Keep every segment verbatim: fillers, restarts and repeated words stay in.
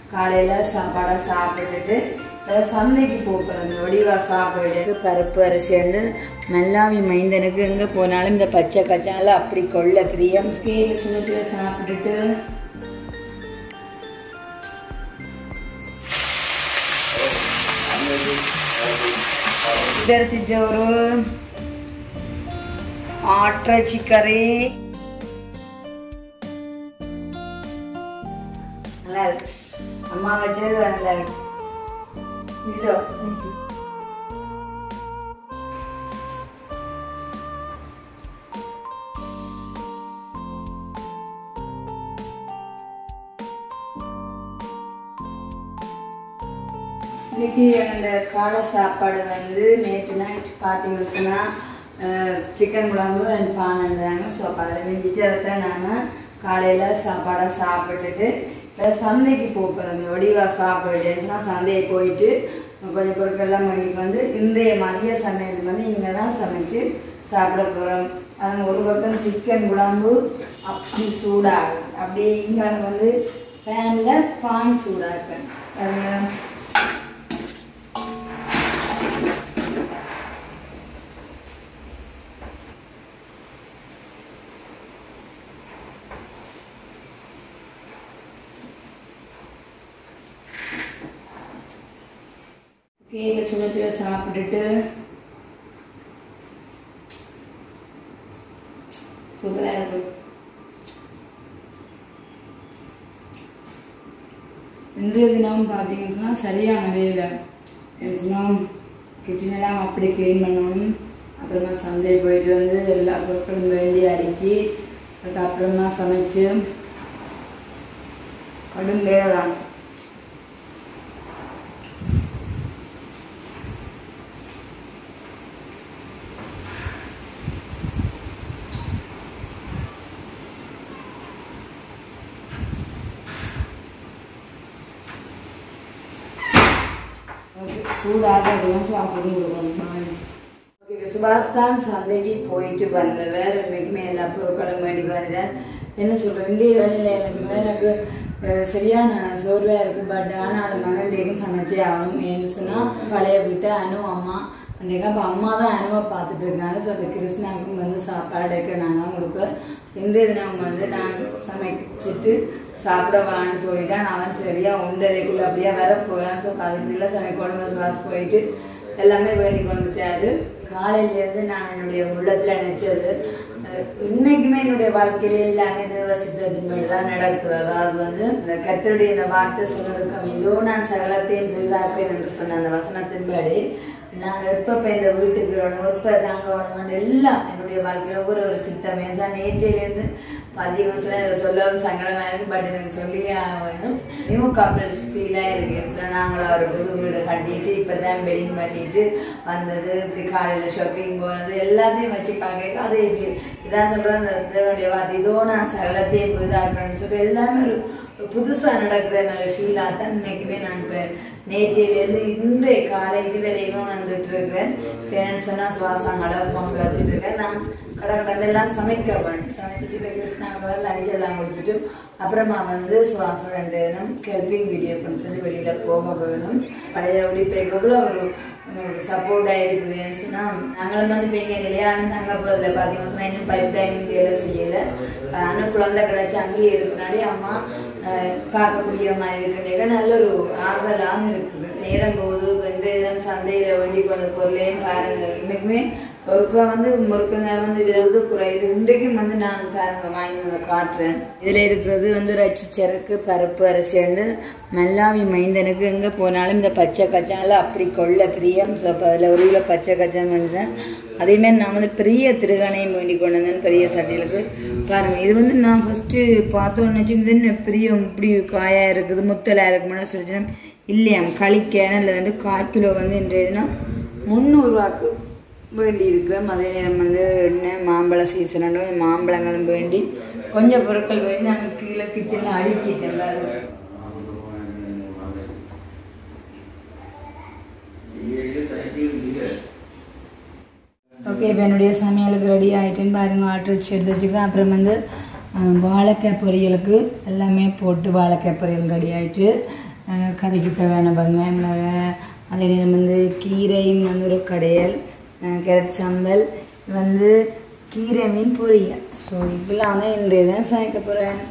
காலையில் சாப்பாடை சாப்பிட்டுட்டு சந்தைக்கு போக்குறது வடிவா சாப்பிடுறது பருப்பு அரிசி வந்து நல்லாவி மைந்தனுக்கு எங்கே போனாலும் இந்த பச்சை கச்சால அப்படி கொள்ள பிரியம் சுமத்துல சாப்பிட்டுட்டு அரிசி சோறு ஆட்டிறைச்சி கறி நல்லா இருக்கு. அம்மா வச்சது நல்லா இருக்கு. இதோ இன்னைக்கு அந்த காலை சாப்பாடு வந்து நேற்று நைட் பார்த்தீங்கன்னு சொன்னால் சிக்கன் குழம்பு அண்ட் பான் இருந்தாங்க. ஸோ அதில் மிஞ்சிச்சதை நாங்கள் காலையில் சாப்பாடை சாப்பிட்டுட்டு சந்தைக்கு போக்குறது வடிவா சாப்பிடுச்சுன்னா சந்தையை போயிட்டு கொஞ்சம் பொருட்கள்லாம் வாங்கிட்டு வந்து இன்றைய மதிய சமையல் வந்து இங்கே தான் சமைச்சு சாப்பிட போகிறோம். அது ஒரு பக்கம் சிக்கன் குழம்பு அப்படி சூடாக அப்படியே இங்கே வந்து பேனில் பான் சூடாக இருக்கேன். அது கேக்க சுட சுட சாப்பிட்டுட்டு சூப்பராக இருக்கு. இன்றைய தினம் பார்த்தீங்கன்னா சரியான வேலை சொன்னால் கிச்சனெல்லாம் அப்படி க்ளீன் பண்ணணும். அப்புறமா சந்தை போயிட்டு வந்து எல்லா பொருட்களும் வேண்டி அடுக்கி அதுக்கப்புறமா சமைச்சு கடும் வேலை தான். சூடாக சுவாசம் கொடுக்கணும். ஓகே, சுபாஷ் தான் சந்தைக்கு போயிட்டு வந்தவர். இன்னைக்குமே எல்லா பொருட்களும் வேண்டி வருகிறார். என்ன சொல்கிறேன், இந்திய வேலையில் எனக்கு எனக்கு சரியான சோர்வாக இருக்குது. பட் ஆனால் அது மகன்டேக்கும் சமைச்சே ஆகணும். ஏன்னு சொன்னால் பழைய வீட்டை அனு அம்மா அன்றைக்கா இப்போ அம்மா தான் அனுவை பார்த்துட்டு இருக்காங்க. ஸோ அந்த கிருஷ்ணாவுக்கும் வந்து சாப்பாடுக்கு நான் தான் கொடுப்பேன். இன்றைய தினம் வந்து நான் சமைச்சிட்டு சாப்பிடவான்னு சொல்லிட்டேன். அவன் சரியா ஒன்றரைக்குள்ள அப்படியே வர போகலான்னு ஸோ அதுக்குள்ள சமைக்கணும் சுவாஸ் போயிட்டு எல்லாமே வேண்டிக்கு வந்துட்டாரு. காலையிலேருந்து நான் என்னுடைய உள்ளத்தில் நினைச்சது உண்மைக்குமே என்னுடைய வாழ்க்கையில எல்லாமே நிர்வசித்தது தான் நடக்குது. அதாவது வந்து இந்த கர்த்தருடைய இந்த வார்த்தை சொன்னதுக்கு இதோ நான் சகலத்தையும் புரிதாக்குறேன் என்று சொன்ன அந்த வசனத்தின்படி நாங்கள் எப்போ இந்த வீட்டுக்கு வரணும் எப்போ தாங்க வரணும் எல்லாம் என்னுடைய வாழ்க்கையில் ஒவ்வொரு ஒரு சித்தமே சார் நேற்றையிலேருந்து பார்த்தீங்கன்னா சார் இதை சொல்லவும் சங்கடமாக இருக்குது. பட் எனக்கு சொல்லியே ஆகணும். நியூ கப்பிள்ஸ் ஃபீலாக இருக்குது சார். நாங்களும் ஒரு புது வீடு கட்டிட்டு இப்போ தான் வெட்டிங் பண்ணிட்டு வந்தது. இப்படி காலையில் ஷாப்பிங் போனது எல்லாத்தையும் வச்சு பார்க்க அதே ஃபீல் இதான் சொல்கிறேன். அந்த இதனுடைய வார்த்தை இதோ நான் சகலத்தையும் புதிதாக்குறேன்னு சொல்லிட்டு எல்லாமே ஒரு புதுசாக நடக்கிற மாதிரி ஃபீலாக தான் இன்னைக்குமே நான் இப்போ நேற்றையிலேருந்து இன்றைய காலை இதுவரையுமே வந்துட்டு இருக்கிறேன். பேரண்ட்ஸ் சொன்னால் சுவாசங்களை பொங்க வச்சுட்டு இருக்கேன். நான் கடை கடலெல்லாம் சமைக்க வேணும். சமைச்சிட்டு இப்போ கிருஷ்ணாவை லஞ்ச் எல்லாம் கொடுத்துட்டு அப்புறமா வந்து சுவாசம் ரெண்டு தினம் ஹெல்பிங் வீடியோ கொஞ்சம் சொல்லி வெளியில் போக வேணும். பழைய ஒளிப்பைக்குள்ள ஒரு சப்போர்ட்டாக இருக்குதுன்னு சொன்னால் நாங்களும் வந்து இப்போ இங்கே நிலையான தங்க போகிறதுல பார்த்தீங்கன்னா சொன்னால் இன்னும் பைப் லைன் வேலை செய்யலை. ஆனால் குழந்தை கிடச்சி அங்கேயே இருக்கிறனாடி அம்மா பார்க்கக்கூடிய மாதிரி இருக்கிற நல்ல ஒரு ஆறுதலாகவும் இருக்குது. நேரம் போது வெந்த இதம் சந்தையில் வேண்டி கொண்ட பொருளையும் பாருங்க. இன்னைக்குமே ஒருக்கா வந்து முறுக்குங்க வந்து விழுது குறையுது. இன்றைக்கும் வந்து நான் பாருங்க வாங்கி வந்து காட்டுறேன். இதில் இருக்கிறது வந்து ரச்சி சரக்கு பருப்பு அரிசி வந்து மல்லாவி மைந்தனுக்கு எங்கே போனாலும் இந்த பச்சை கச்சால அப்படி கொள்ள பிரியம். ஸோ அப்போ அதில் ஒரு கிலோ பச்சை கச்சான் வேண்டிதான். அதேமாதிரி நான் வந்து பெரிய திருகணையும் வேண்டி கொண்டு வந்தேன் பெரிய சட்டிகளுக்கு. பாருங்கள் இது வந்து நான் ஃபஸ்ட்டு பார்த்தோன்னு வச்சு பெரிய இப்படி காயாக இருக்குது முத்தலாக இருக்குமான்னு சொல்லிச்சுன்னா இல்லையாம் களிக்கேன இல்லை வந்து கால் கிலோ வந்து இன்றையதுன்னா முந்நூறுரூவாக்கு வேண்டி இருக்கிறோம். அதே நேரம் வந்து எண்ணெய் மாம்பழ சீசனோட மாம்பழங்களும் வேண்டி கொஞ்சம் பொருட்கள் வேண்டி நாங்கள் கீழே கிச்சனில் அடுக்கிட்டேன் எல்லாரும். ஓகே, இப்போ என்னுடைய சமையலுக்கு ரெடி ஆகிட்டேன்னு பாருங்க. ஆட்டிறைச்சி எடுத்து வச்சுக்கேன். அப்புறம் வந்து வாழைக்காய் பொரியலுக்கு எல்லாமே போட்டு வாழைக்காய் பொரியல் ரெடி ஆகிட்டு கறிக்கு தேவையான வெங்காயம் அதே நேரம் வந்து கீரையும் வந்து ஒரு கடையல் கேரட் சாம்பல் வந்து கீரை மீன் பொரியல். ஸோ இப்பெல்லாம் தான் இன்றைய தான் சமைக்க போகிறேன்.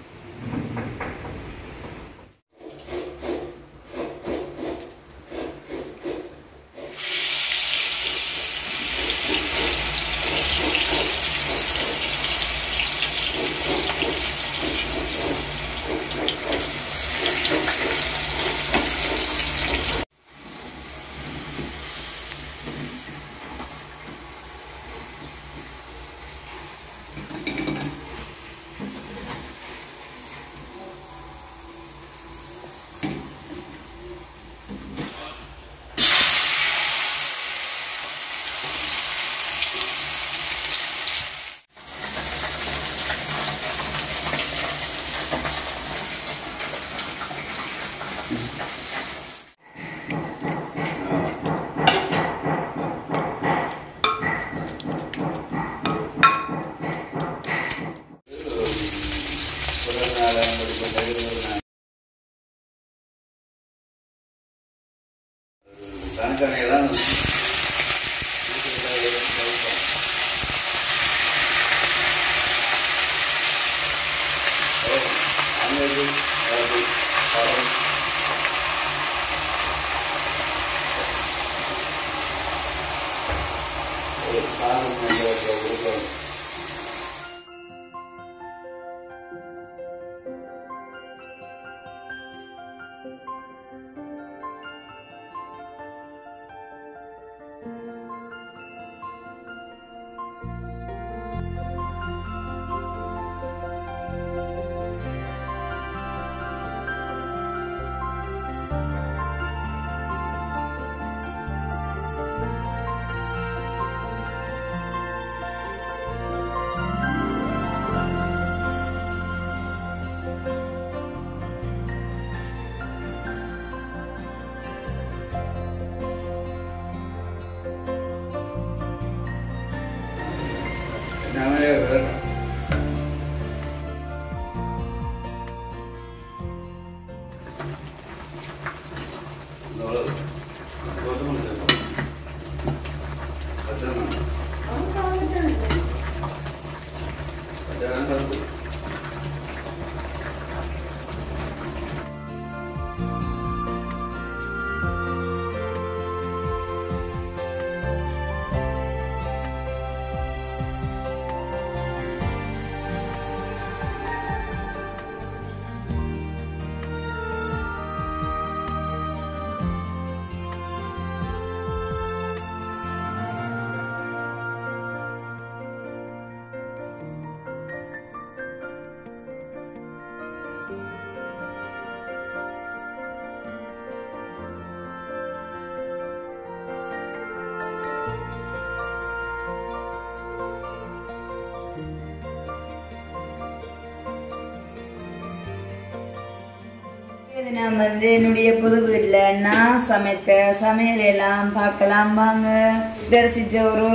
நான் வந்து என்னுடைய புது வீட்டுல நான் சமைத்த சமையல் எல்லாம் பார்க்கலாம் வாங்க. தரிசிச்ச ஒரு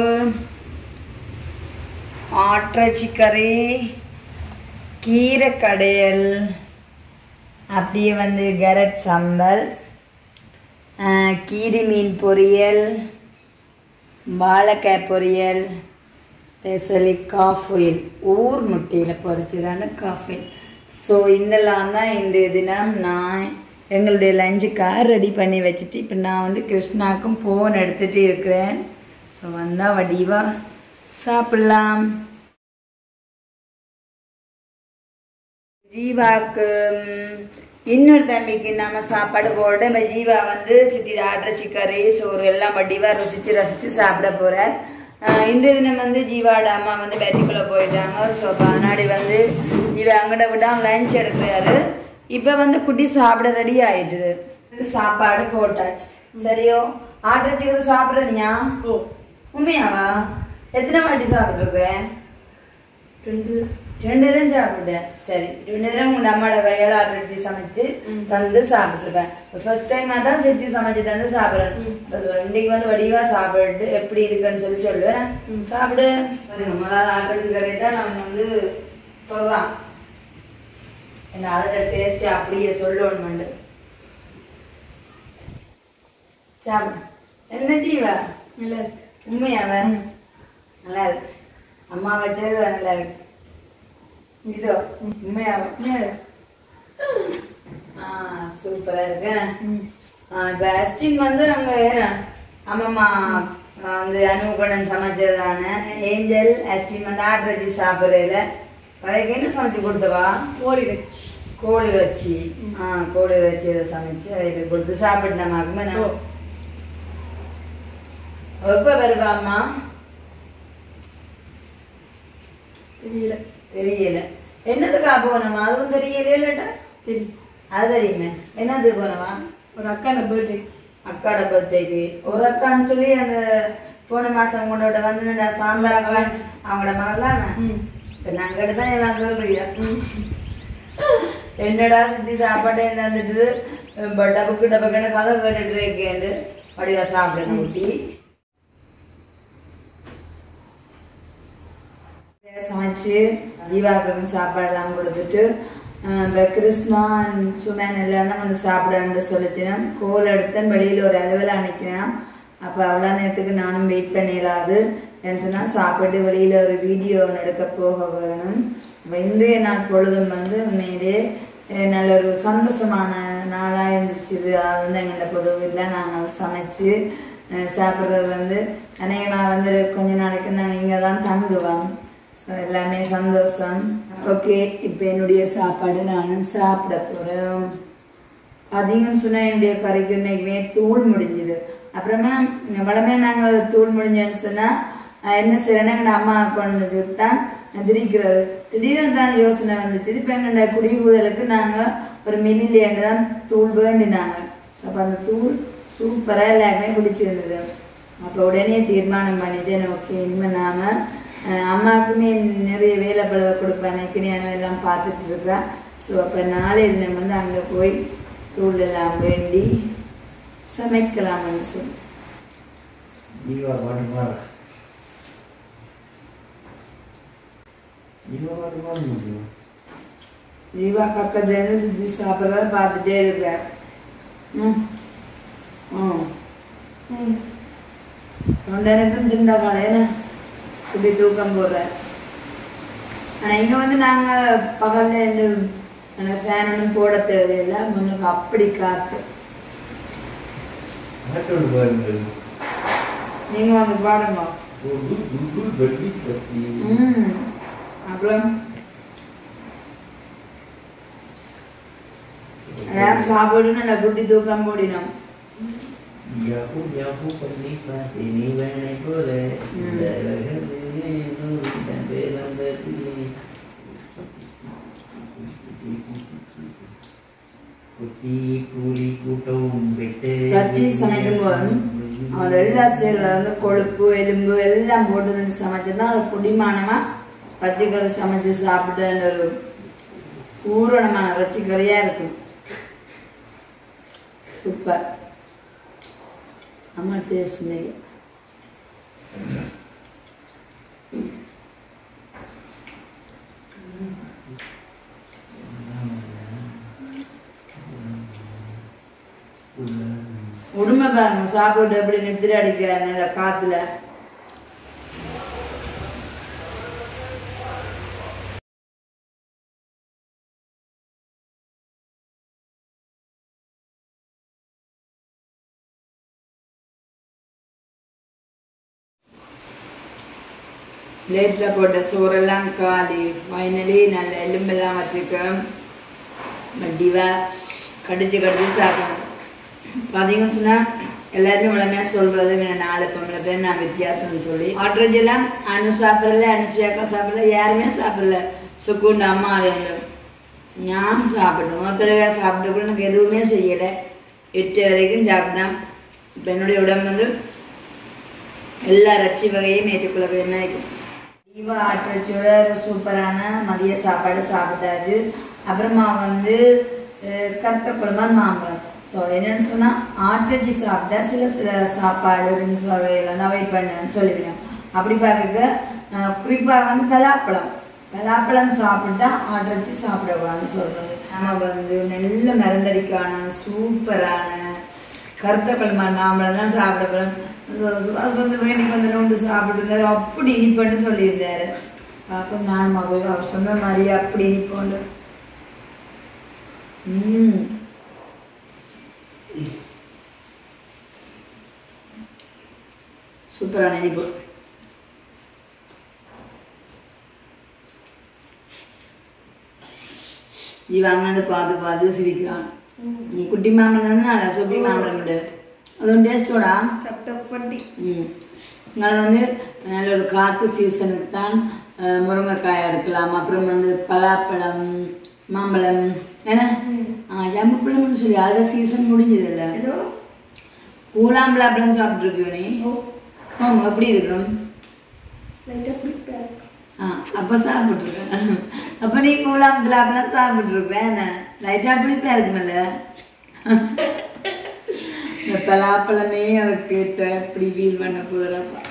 ஆட்டிறைச்சி கறி, கீரை கடையல், அப்படியே வந்து கேரட் சாம்பல், கீரி மீன் பொரியல், வாழைக்காய் பொரியல், ஸ்பெஷலி காஃபில் ஊர் முட்டையில் பொரிச்சதான காஃபில். ஸோ இதெல்லாம் தான் இன்றைய தினம் நான் எங்களுடைய லஞ்சுக்காக ரெடி பண்ணி வச்சுட்டு இப்போ நான் வந்து கிருஷ்ணாவுக்கும் ஃபோன் எடுத்துகிட்டு இருக்கிறேன். ஸோ வந்தால் வடிவா சாப்பிடலாம். ஜீவாவுக்கு இன்னொரு தம்பிக்கு நம்ம சாப்பாடு போட நம்ம ஜீவா வந்து சிட்டி ஆட்டிறைச்சி கறி சோறு எல்லாம் வடிவா ருசிச்சு ரசிச்சு சாப்பிட போறார். இன்றைய தினம் வந்து ஜீவாட அம்மா வந்து பேட்டிக்குள்ள போயிட்டாங்க. ஸோ முன்னாடி வந்து ஜீவா அங்கிட்ட விடாம லஞ்ச் எடுக்கிறாரு. இப்ப வந்து குட்டி சாப்பிட ரெடி ஆயிட்டுது. சாப்பாடு போட்டாச்சு. சரியோ ஆட்டிறைச்சி கறி சாப்பிடுறியா? உண்மையாவா? எத்தனை வாட்டி சாப்பிட்டுருப்பேன்? ரெண்டு ரெண்டு தரம் சாப்பிட்டேன். சரி, ரெண்டு தரம் உங்க அம்மாவோட கையால் ஆட்டிறைச்சி சமைச்சு தந்து சாப்பிட்டுருப்பேன். ஃபர்ஸ்ட் டைம் தான் செத்தி சமைச்சு தந்து சாப்பிடுறேன். இன்னைக்கு வந்து வடிவா சாப்பிட்டு எப்படி இருக்குன்னு சொல்லி சொல்லுவேன். சாப்பிடு. முதலாவது ஆட்டிறைச்சி கறி தான் நம்ம வந்து சொல்லலாம். என்ன அதோட டேஸ்ட் அப்படியே சொல்லணும்னு சாப்பிடு. என்ன ஜீவா? நல்லா இருக்கு. உண்மையாவ? நல்லா இருக்கு. அம்மா வச்சது நல்லா இருக்கு. இதோ உண்மையாவ? ஆ சூப்பரா இருக்கு. இப்போ அஸ்டின் வந்து அங்க அம்மம்மா வந்து அனுகூடன் சமைச்சதான ஏஞ்சல் அஸ்டின் வந்து ஆட்டு வச்சு சாப்பிட்றதுல அதுக்கு என்ன சமைச்சு கொடுத்தவா? கோழி வச்சு. கோழி வச்சு ஆ கோழி வச்சு அதை சமைச்சு அதுக்கு கொடுத்து சாப்பிட்டு நம்ம எப்ப வருவா அம்மா? தெரியல. தெரியல. என்னதுக்கா போனவா? அதுவும் தெரியல. இல்லட்டா தெரியும். அது தெரியுமே. என்னதுக்கு போனவா? ஒரு அக்கான பர்த்டே. அக்காட பர்த்டேக்கு ஒரு அக்கான்னு சொல்லி அந்த போன மாசம் கொண்டோட வந்து சாந்தா அக்கா அவங்களோட மகள் தானே. இப்ப நாங்க தான் எல்லாம் சொல்றீங்க. என்னடா சித்தி சாப்பாட்டே தந்துட்டு டபுக்கு டபக்குன்னு கதை கேட்டுட்டு இருக்கேன். அப்படியா சாப்பிடணும் ஊட்டி சமைச்சு ஜீவாக்கு சாப்பாடெல்லாம் கொடுத்துட்டு இப்போ கிருஷ்ணா சுமேன் எல்லாம் வந்து சாப்பிடான்னு சொல்லிச்சுன்னா கோல் எடுத்தேன் வெளியில் ஒரு அளவில் அனுக்கிறேன். அப்போ அவ்வளோ நேரத்துக்கு நானும் வெயிட் பண்ணிடாது என்ன சொன்னால் சாப்பிட்டு வெளியில் ஒரு வீடியோ எடுக்க போக வேணும். இன்றைய நாள் பொழுதும் வந்து உண்மையிலே நல்ல ஒரு சந்தோஷமான நாளாக இருந்துச்சு. அது வந்து எங்களோட பொதுவில் நாங்கள் சமைச்சு சாப்பிட்றது வந்து அநேகமாக வந்து கொஞ்ச நாளைக்கு நாங்கள் இங்கே தான் தங்குவோம். எல்லாமே சந்தோஷம். ஓகே, இப்போ என்னுடைய சாப்பாடு நானும் சாப்பிட போகிறேன். அதிகம்னு சொன்னால் என்னுடைய கறிக்கு இன்னைக்குமே தூள் முடிஞ்சுது. அப்புறமா வளமே நாங்கள் தூள் முடிஞ்சோன்னு சொன்னால் என்ன செய்யறேன்னா எங்கள் அம்மா கொண்டு தான் திரிக்கிறது. திடீர்னு தான் யோசனை வந்துச்சு. இப்போ எங்களோட குடிபூதலுக்கு நாங்கள் ஒரு மில்லிலேண்டு தான் தூள் வேண்டினாங்க. அப்போ அந்த தூள் சூப்பராக எல்லாருமே பிடிச்சிருந்தது. அப்போ உடனே தீர்மானம் பண்ணிட்டு ஓகே இனிமேல் நாம் அம்மாவுக்குமே நிறைய வேலை பழவை கொடுப்பேன் கிணியான எல்லாம் பார்த்துட்டு இருக்கா. ஸோ அப்போ நாளை தினம் வந்து அங்கே போய் தூள் எல்லாம் வேண்டி சமைக்கலாம்னு சொல்லி ஜீவா பக்கத்துல இருந்து சுற்றி சாப்பிட்றத பார்த்துட்டே இருக்கார். ம் ம் ம் தொண்டனுக்கும் திண்டா காலையில இப்படி தூக்கம் போடுறார். ஆனால் இங்கே வந்து நாங்கள் பகலில் ஃபேன் ஒன்றும் போட தேவையில்லை. முன்னுக்கு அப்படி காற்று. நீங்க வந்து பாடுங்க. ம் அப்புறம் அதான் சாப்பிட்டு நல்லா குட்டி தூக்கம் போடினோம். சமைக்கும் போது அவன் எல்லா சேர்ல வந்து கொழுப்பு எலும்பு எல்லாம் போட்டு சமைச்சதுதான் ஒரு குடிமானமா பச்சைக்கறி சமைச்சு சாப்பிட்டு அந்த ஒரு பூரணமான பச்சைக்கறியா இருக்கும். சூப்பர். செம்ம டேஸ்ட். இன்னைக்கு உண்மை பாருங்க சாப்பிட்டு எப்படி நித்திர அடிக்கிறாங்க காத்துல. பிளேட்ல போட்ட சோறெல்லாம் காலி. ஃபைனலி நல்ல எலும்பெல்லாம் வச்சுக்கிறோம். வண்டிவா கடிச்சு கடிச்சு சாப்பிடணும். பார்த்தீங்கன்னு சொன்னால் எல்லாருமே உடனே சொல்றது நாலு பொம்பளை பேர் நான் வித்தியாசம்னு சொல்லி ஆட்ரஜெல்லாம் அனு சாப்பிடல, அனுஷியாக்கா சாப்பிடல, யாருமே சாப்பிடல. சுக்குண்டு அம்மா அது ஞான் சாப்பிட்டோம். ஒருத்தடவை சாப்பிட்ட கூட எனக்கு எதுவுமே செய்யலை. எட்டு வரைக்கும் சாப்பிட்டேன். இப்போ என்னுடைய உடம்பு வந்து எல்லா ரச்சி வகையும் ஏற்றுக்கொள்ள வேணும். தீவா ஆட்ரச்சியோட சூப்பரான மதிய சாப்பாடு சாப்பிட்டாச்சு. அப்புறமா வந்து கருத்த குழம்பான் மாம்பழம். ஸோ என்னென்னு சொன்னால் ஆட்ரச்சி சாப்பிட்டா சில சில சாப்பாடு ரிங்ஸ் வகையில் வந்து அவாய்ட் பண்ணு சொல்லிவிடும். அப்படி பார்க்க குறிப்பாக வந்து பலாப்பழம் பலாப்பழம் சாப்பிட்டா ஆட்ரச்சி சாப்பிடக்கூடாதுன்னு சொல்கிறது. நம்ம வந்து நல்ல மருந்தடிக்கான சூப்பரான கருத்த பழமா நாமளை தான் சாப்பிடப்படும் சுபாஷ் வந்து வேண்டிக்கு வந்து நோண்டு சாப்பிட்டு இருந்தாரு அப்படி இனிப்பன்னு சொல்லியிருந்தாரு அப்ப நான் மகள் அவர் சொன்ன மாதிரி அப்படி இனிப்போண்டு உம் சூப்பரான இனிப்பு இவன் வந்து பார்த்து பார்த்து சிரிக்கிறான் குட்டி மாம்பழம் தானே சொப்பி மாம்பழம் அது ஒரு டேஸ்டோடா சத்தப்பட்டி இங்கே வந்து நல்ல ஒரு காற்று சீசனுக்கு தான் முருங்கைக்காய் எடுக்கலாம் அப்புறம் வந்து பலாப்பழம் மாம்பழம் ஏன்னா ஜம்பப்பழம்னு சொல்லி அது சீசன் முடிஞ்சது இல்லை கூழாம்பழம் சாப்பிட்ருக்கியோ நீ ஆமாம் எப்படி இருக்கும் ஆ அப்போ சாப்பிட்ருக்கேன் அப்போ நீ கூழாம்பழம் சாப்பிட்ருப்பேன் லைட்டாக பிடிப்பா இருக்குமில்ல இந்த பலாப்பழமே அதை கேட்ட இப்படி வீல் பண்ண போதுறப்பா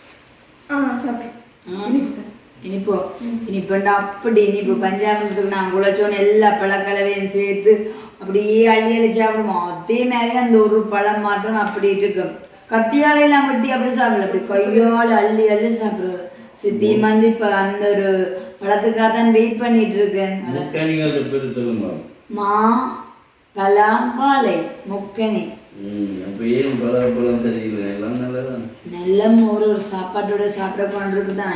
இனிப்போ இனிப்பண்டா அப்படி இனிப்பு பஞ்சாபத்துக்கு நான் குழச்சோன்னு எல்லா பழக்கலவையும் சேர்த்து அப்படியே அள்ளி அள்ளி சாப்பிடுவோம் அதே மாதிரி அந்த ஒரு பழம் மாற்றம் அப்படிட்டு இருக்கும் கத்தியால எல்லாம் வெட்டி அப்படி சாப்பிடல அப்படி கையால அள்ளி அள்ளி சாப்பிடுறது சித்தி வந்து இப்ப அந்த ஒரு பழத்துக்காக தான் வெயிட் பண்ணிட்டு இருக்கேன் மா பலா வாழை முக்கனி நல்ல ஒரு ஒரு சாப்பாட்டோட சாப்பிட போன்றதுதான்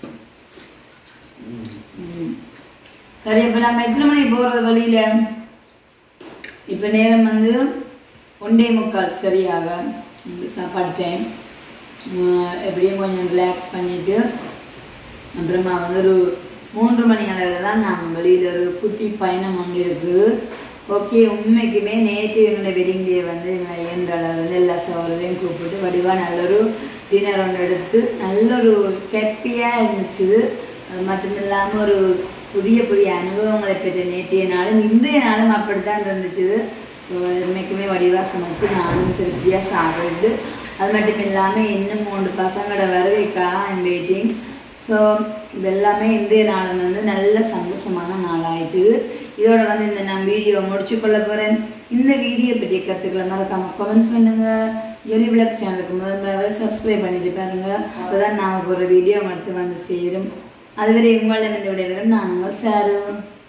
சரி இப்ப நம்ம எத்தனை மணிக்கு போறது வழியில இப்ப நேரம் வந்து ஒன்றே முக்கால் சரியாக சாப்பாடு டைம் எப்படியும் கொஞ்சம் ரிலாக்ஸ் பண்ணிட்டு அப்புறமா வந்து ஒரு மூன்று மணி அளவில் தான் நம்ம வெளியில ஒரு குட்டி பயணம் ஒன்று இருக்குது ஓகே உண்மைக்குமே நேற்று எங்களோட வெட்டிங் டே வந்து எங்களை இயன்ற அளவு வந்து எல்லா சவர்களையும் கூப்பிட்டு வடிவாக நல்ல ஒரு டின்னர் ஒன்று எடுத்து நல்ல ஒரு ஹாப்பியாக இருந்துச்சு அது மட்டும் இல்லாமல் ஒரு புதிய புதிய அனுபவங்களை பெற்ற நேற்றைய நாளும் இன்றைய நாளும் அப்படித்தான் இருந்துச்சு ஸோ உண்மைக்குமே வடிவாக சமைச்சு நானும் திருப்தியாக சாப்பிட்டு அது மட்டும் இல்லாமல் இன்னும் மூன்று பசங்களோட வருகைக்காக ஐம் வெயிட்டிங் ஸோ இது எல்லாமே இன்றைய நாளும் வந்து நல்ல சந்தோஷமான நாளாயிட்டு இதோட வந்து இந்த நான் வீடியோ முடிச்சு கொள்ள போகிறேன் இந்த வீடியோ பற்றிய கருத்துக்களை மறக்காம கமெண்ட்ஸ் பண்ணுங்க ஜொலி விளக்ஸ் சேனலுக்கு முதல்ல சப்ஸ்கிரைப் பண்ணிட்டு பாருங்க அப்போதான் நாம போகிற வீடியோ மட்டும் வந்து சேரும் அதுவரை உங்களிடம் இந்த விடைபெறும் நான் உங்கள் சாரு